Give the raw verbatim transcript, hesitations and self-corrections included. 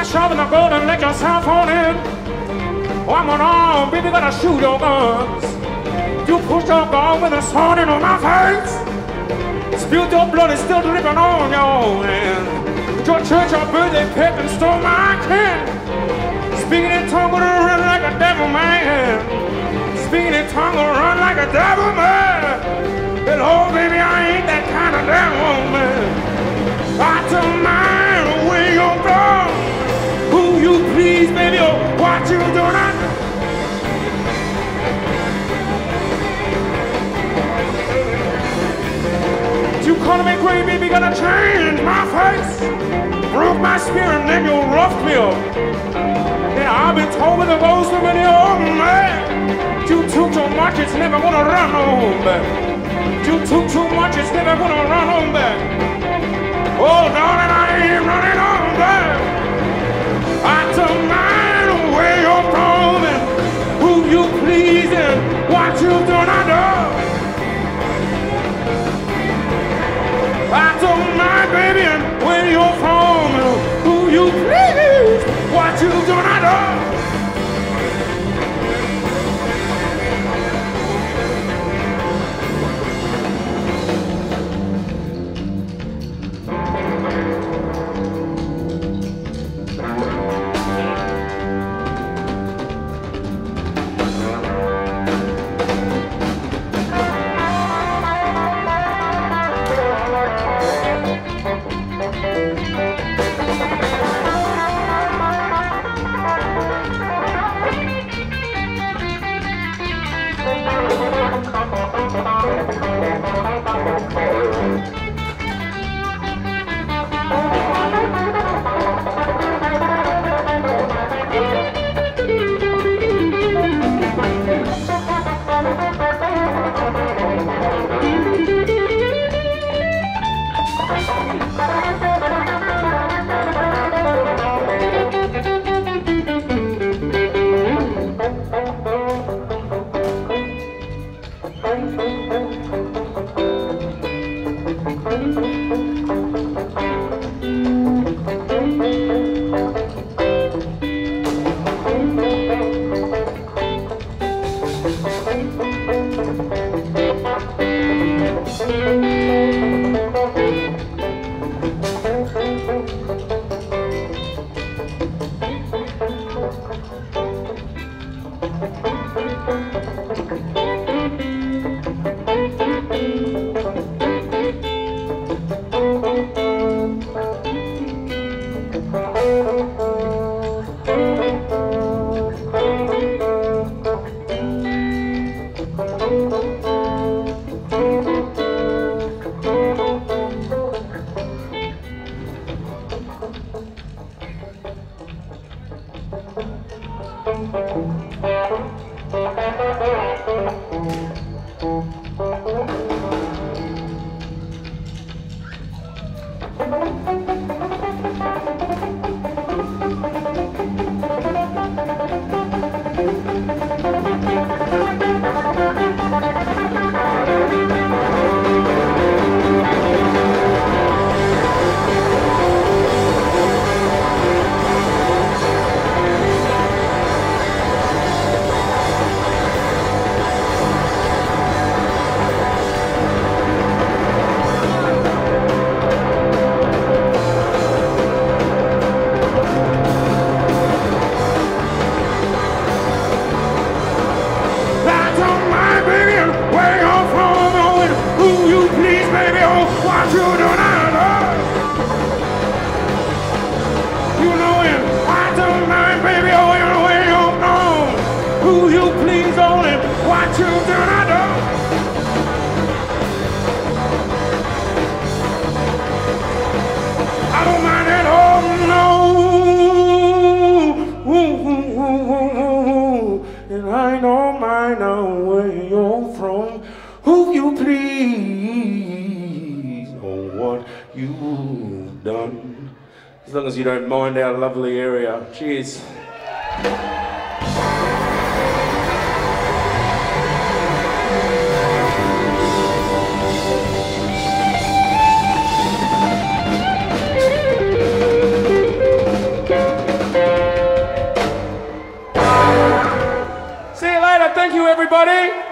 sharpen the gold and let yourself on in. Oh, I'm on arm, baby, gotta shoot your guns. You pushed your gun with a sword in on my face. Spilled your blood, it's still dripping on your hand. Your church, your birthday pet and stole my can. Speaking in tongue, gonna run like a devil man. Speaking in tongue, gonna run like a devil man. And oh, baby, I ain't that kind of devil man. I don't mind where you're from. Who you please, baby, or what you do not. You calling me great, baby, gonna change my face. Broke my spirit, and then you roughed me up. Yeah, I've been told with the ghost of an old man. You took too much, it's never gonna run home back. You took too much, it's never gonna run home back. Oh, darling, I ain't running home back. I don't mind where you're from and who you please and what you do not do. I don't mind, baby, and where you're from and who you please, what you do not do. As long as you don't mind our lovely area. Cheers. Yeah, thank you, everybody.